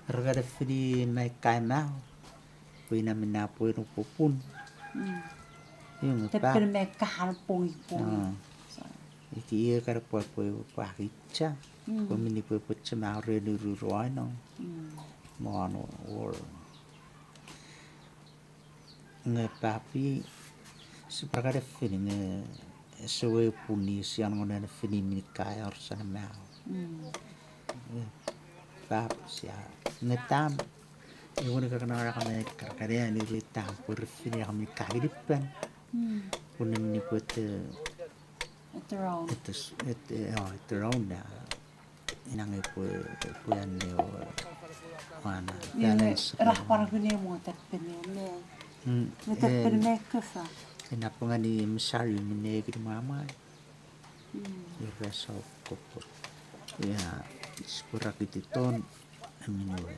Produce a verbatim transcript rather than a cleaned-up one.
Ragada fili nai kai mau. Puina mina puino popun. Yung Te pa. pere me kahal pongi pongi. Iti ia kara poi poi pakicha. Pemini poi poi mau redu ruai no. Moano or. Nge papi separagada fili nge sewe puni siang ngona fili mini kai arsana mau. Pap sia ngetam. Iwan ka kana ra kami karkarea ni litam por fili kami kagidipan. Kunin ni put At around. it is it oh it around na inang ipo puyan ni o mana balance Rah para gune mo te pene me. Me te pene me kufa. Kenapa nggak di mesari mene gitu mama? Ya reso kopor. Ya sekurang itu ton amino